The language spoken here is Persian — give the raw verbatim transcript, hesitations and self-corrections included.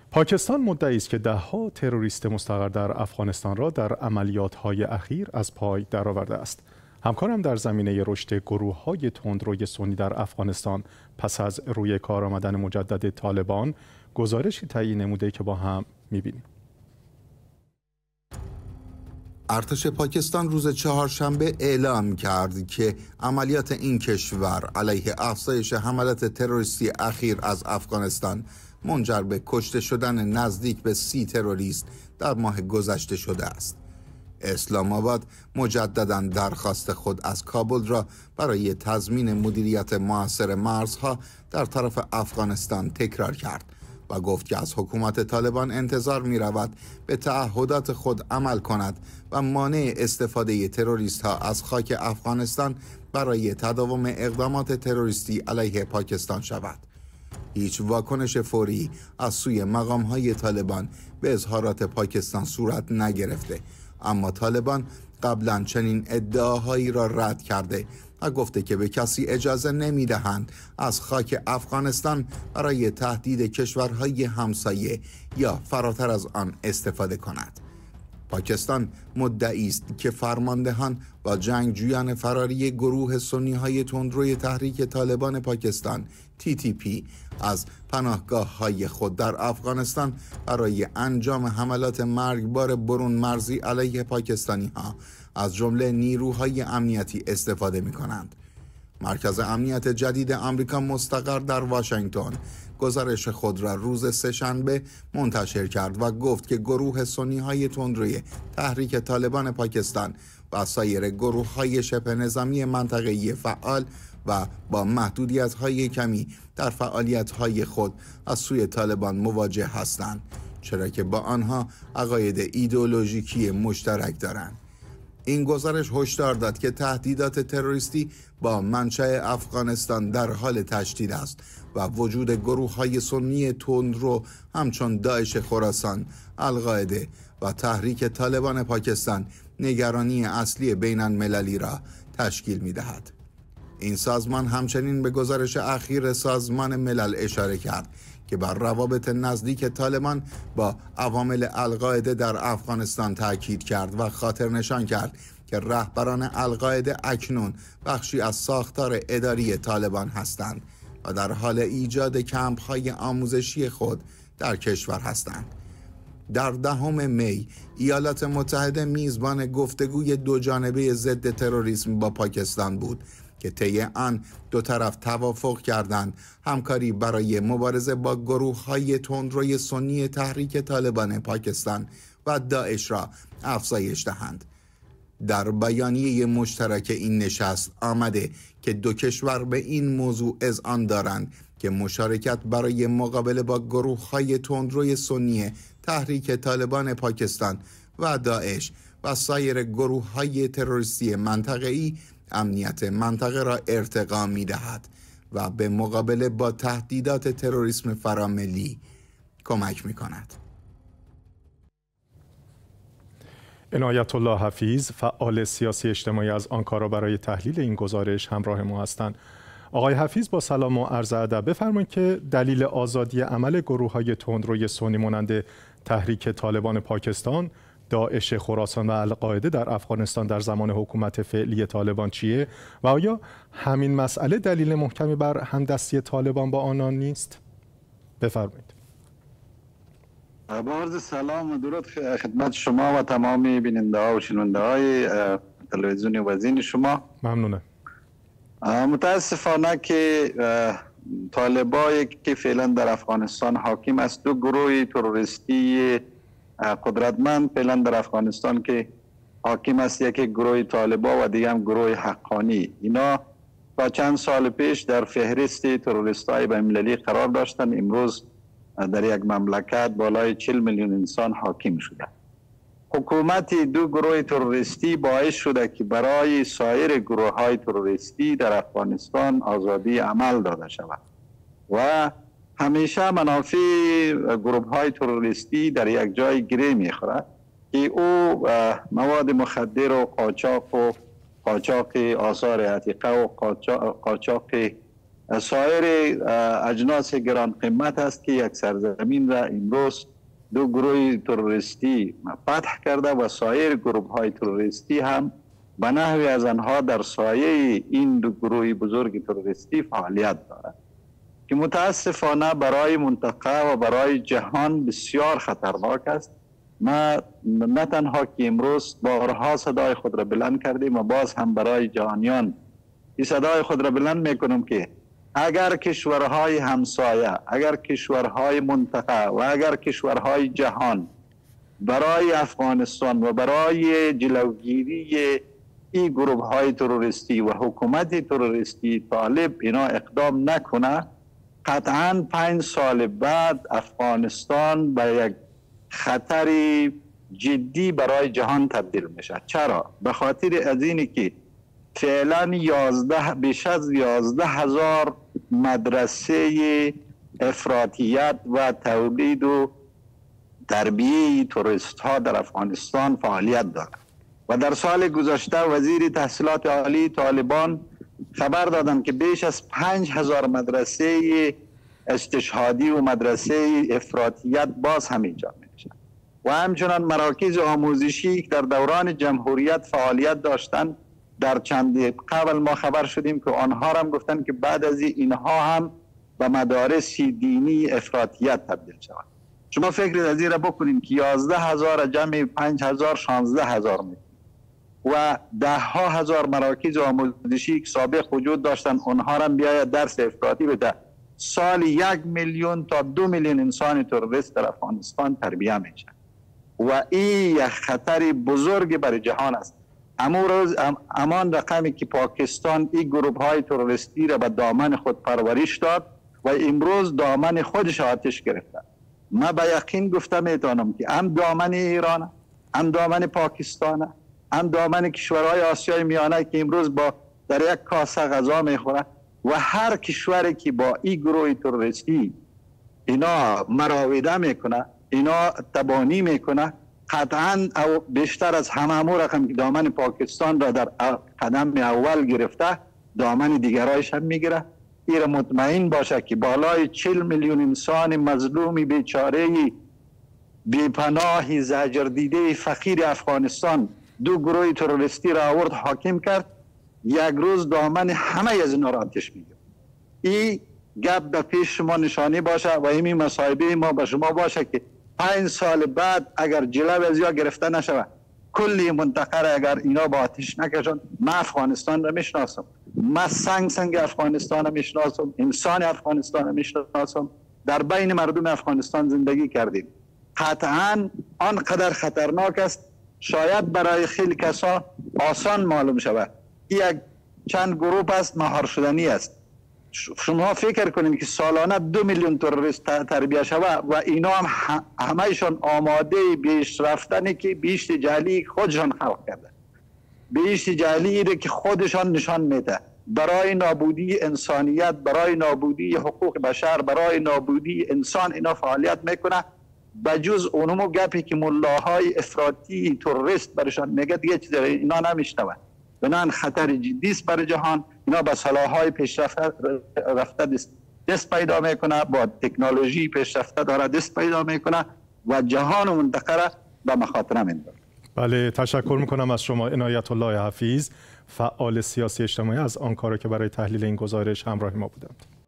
پاکستان مدعی است که ده‌ها تروریست مستقر در افغانستان را در عملیات‌های اخیر از پای درآورده است. همکارم در زمینه رشد گروه‌های تندروی سنی در افغانستان پس از روی کار آمدن مجدد طالبان گزارشی تهیه نموده که با هم می‌بینیم. ارتش پاکستان روز چهارشنبه اعلام کرد که عملیات این کشور علیه افزایش حملات تروریستی اخیر از افغانستان منجر به کشته شدن نزدیک به سی تروریست در ماه گذشته شده است. اسلام آباد مجدداً درخواست خود از کابل را برای تضمین مدیریت موثر مرزها در طرف افغانستان تکرار کرد و گفت که از حکومت طالبان انتظار می رود به تعهدات خود عمل کند و مانع استفاده تروریست ها از خاک افغانستان برای تداوم اقدامات تروریستی علیه پاکستان شود. هیچ واکنش فوری از سوی مقام های طالبان به اظهارات پاکستان صورت نگرفته، اما طالبان قبلا چنین ادعاهایی را رد کرده و گفته که به کسی اجازه نمی دهند از خاک افغانستان برای تهدید کشورهای همسایه یا فراتر از آن استفاده کند. پاکستان مدعی است که فرماندهان و جنگجویان فراری گروه سنی های تندروی تحریک طالبان پاکستان تی تی پی از پناهگاه های خود در افغانستان برای انجام حملات مرگبار برون مرزی علیه پاکستانی ها از جمله نیروهای امنیتی استفاده می کنند. مرکز امنیت جدید آمریکا مستقر در واشنگتن گزارش خود را روز سه‌شنبه منتشر کرد و گفت که گروه سنی های تندروی تحریک طالبان پاکستان و سایر گروه های شبه نظامی منطقه‌ای فعال و با محدودیت های کمی در فعالیت های خود از سوی طالبان مواجه هستند، چرا که با آنها عقاید ایدئولوژیکی مشترک دارند. این گزارش هشدار داد که تهدیدات تروریستی با منشأ افغانستان در حال تشدید است و وجود گروه‌های سنی تندرو همچون داعش خراسان، القاعده و تحریک طالبان پاکستان نگرانی اصلی بین المللی را تشکیل می‌دهد. این سازمان همچنین به گزارش اخیر سازمان ملل اشاره کرد که بر روابط نزدیک طالبان با عوامل القاعده در افغانستان تاکید کرد و خاطر نشان کرد که رهبران القاعده اکنون بخشی از ساختار اداری طالبان هستند و در حال ایجاد کمپ‌های آموزشی خود در کشور هستند. در دهم می ایالات متحده میزبان گفتگوی دوجانبه ضد تروریسم با پاکستان بود که طی آن دو طرف توافق کردند همکاری برای مبارزه با گروه‌های تندروی سنی تحریک طالبان پاکستان و داعش را افزایش دهند. در بیانیه مشترک این نشست آمده که دو کشور به این موضوع اذعان دارند که مشارکت برای مقابله با گروه‌های تندروی سنی تحریک طالبان پاکستان و داعش و سایر گروه‌های تروریستی منطقه‌ای امنیت منطقه را ارتقا می‌دهد و به مقابله با تهدیدات تروریسم فراملی کمک می‌کند. عنایت الله حفیظ، فعال سیاسی اجتماعی از آنکارا، برای تحلیل این گزارش همراه ما هستند. آقای حفیظ، با سلام و عرض ادب، بفرمایید که دلیل آزادی عمل گروه‌های تندروی سنی مانند تحریک طالبان پاکستان، داعش خراسان و القاعده در افغانستان در زمان حکومت فعلی طالبان چیه و آیا همین مسئله دلیل محکمی بر همدستی طالبان با آنان نیست؟ بفرمایید. با عرض سلام و درود خدمت شما و تمامی بیننده ها و شنونده های تلویزیون وزین شما. ممنونم. متاسفانه که طالبایی که فعلا در افغانستان حاکم است، دو گروه تروریستی قدرتمند فعلا در افغانستان که حاکم است، یکی گروه طالبا و دیگه هم گروه حقانی. اینا تا چند سال پیش در فهرست تروریست‌های بین‌المللی قرار داشتند. امروز در یک مملکت بالای چهل میلیون انسان حاکم شده. حکومت دو گروه تروریستی باعث شده که برای سایر گروه های تروریستی در افغانستان آزادی عمل داده شود و همیشه منافع گروه های تروریستی در یک جای گره میخورد که او مواد مخدر و قاچاق و قاچاق آثار عتیقه و قاچاق سایر اجناس گران قیمت است که یک سرزمین را امروز دو گروه تروریستی فتح کرده و سایر گروه های تروریستی هم به نحوی از آنها در سایه این دو گروه بزرگ تروریستی فعالیت دارد که متاسفانه برای منطقه و برای جهان بسیار خطرناک است. ما نه تنها که امروز بارها صدای خود را بلند کردیم و باز هم برای جهانیان این صدای خود را بلند میکنم که اگر کشورهای همسایه، اگر کشورهای منطقه و اگر کشورهای جهان برای افغانستان و برای جلوگیری این گروه های تروریستی و حکومت تروریستی طالب اینا اقدام نکنه، قطعا پنج سال بعد افغانستان به یک خطر جدی برای جهان تبدیل میشه. چرا؟ به خاطر از اینی که فعلا یازده بیش از یازده هزار مدرسه افراطیت و تولید و تربیه تروریست ها در افغانستان فعالیت دارد و در سال گذشته وزیر تحصیلات عالی طالبان خبر دادند که بیش از پنج هزار مدرسه استشهادی و مدرسه افراطیت باز هم ایجاد میشه و همچنان مراکز آموزشی که در دوران جمهوریت فعالیت داشتند در چند قبل ما خبر شدیم که آنها هم گفتن که بعد از اینها هم به مدارس دینی افراطیت تبدیل شود. شما فکر از این را بکنید که یازده هزار جمع پنج هزار شانزده هزار می و ده ها هزار مراکز آموزشی که سابق وجود داشتن آنها را بیاید درس افراطی بده. سال یک میلیون تا دو میلیون انسان تروریست در افغانستان تربیه میشه و این یک خطر بزرگ برای جهان است. امروز امان رقمی که پاکستان این گروه های تروریستی را به دامن خود پرورش داد و امروز دامن خودش آتش گرفته. ما به یقین گفته میتونم که هم دامن ایران، هم دامن پاکستان، هم دامن کشورهای آسیای میانه که امروز با در یک کاسه غذا میخوره و هر کشوری که با این گروه تروریستی اینا مراوده میکنه، اینا تبانی میکنه، قطعا او بیشتر از همه همون رقم که دامن پاکستان را در قدم اول گرفته دامن دیگرایش هم میگیره. این مطمئن باشه که بالای چهل میلیون انسان مظلوم بیچاره بیپناه زجر دیده فقیر افغانستان دو گروه تروریستی را آورد حاکم کرد، یک روز دامن همه از اینا را آتش میگیره. این گپ به پیش شما نشانی باشه و این مصاحبه ما به شما باشه که پنج سال بعد اگر جلو از یا گرفته نشود کلی منطقه را اگر اینا با آتش نکشن، من افغانستان را میشناسم، من سنگ سنگ افغانستان را میشناسم، انسان افغانستان را میشناسم، در بین مردم افغانستان زندگی کردیم. قطعا آنقدر خطرناک است شاید برای خیلی کسا آسان معلوم شود. یک چند گروه است مهار شدنی است. شما فکر کنید که سالانه دو میلیون تروریست تربیه شود و اینا هم همهشان آماده بیش رفتنی که بیشت جعلی خودشان خلق کرده، بیشت جعلی که خودشان نشان میده برای نابودی انسانیت، برای نابودی حقوق بشر، برای نابودی انسان اینا فعالیت میکنه. بجز اونمو گپی که ملاهای افراطی تروریست برشان میگه دیگه چیز اینا نمیشنوند. بنان خطر جدی است برای جهان. اینا با سلاح‌های پیشرفته رفته دست, دست پیدا میکنه، با تکنولوژی پیشرفته داره دست پیدا میکنه و جهان و منطقه را به مخاطره میندازه. بله، تشکر میکنم از شما عنایت الله حفیظ، فعال سیاسی اجتماعی از آنکارا که برای تحلیل این گزارش همراه ما بودند.